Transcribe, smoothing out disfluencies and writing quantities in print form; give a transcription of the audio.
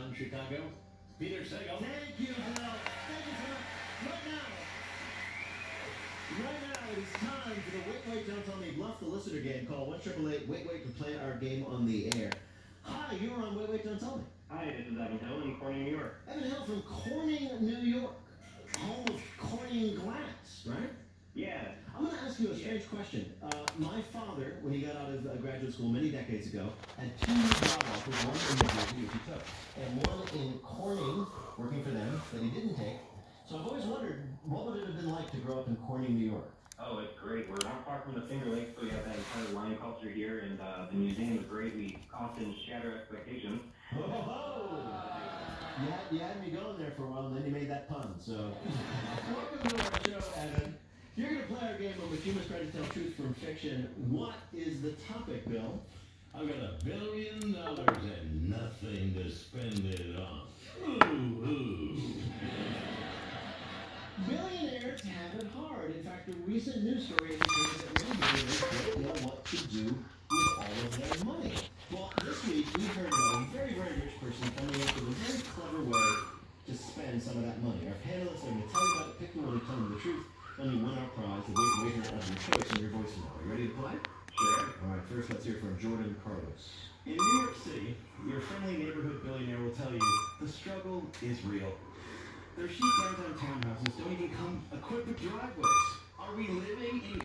downtown Chicago. Peter Sagal. Thank you, Bill. Thank you so much. Right now, it is time for the Wait, Wait, Don't Tell Me Bluff the Listener game. Call 1-888-WAIT, WAIT to play our game on the air. Hi, you're on Wait, Wait, Don't Tell Me. Hi, this is Evan Hill in Corning, New York. Evan Hill from Corning, New York. Home of Corning glass, right? Yeah. I'm going to ask you a strange question. My father, when he got out of graduate school many decades ago, had two job offers, one in New Jersey, which he took, and one in Corning, working for them, that he didn't take. So I've always wondered, what would it have been like to grow up in Corning, New York? Oh, it's great. We're not far from the Finger Lakes, so we have that entire wine culture here, and the museum is great. We often shatter expectations. Oh! You had me going there for a while, and then you made that pun, so... Welcome to our show, Evan. You're going to play our game in which you must try to tell truth from fiction. What is the topic, Bill? I've got $1 billion and nothing to spend it on. Ooh. Billionaires have it hard. In fact, a recent news story indicates that many billionaires don't know what to do with all of their money. Well, this week we heard about a very, very rich person coming up with a very clever way to spend some of that money. Our panelists are going to tell you about it, pick the one, tell them the truth, and you win our prize, the waiter of your choice, and your voice now. Are you ready to play? Sure. All right, first let's hear from Jordan Carlos. In New York City, your friendly neighborhood billionaire will tell you the struggle is real. Their chic downtown townhouses don't even come equipped with driveways. Are we living in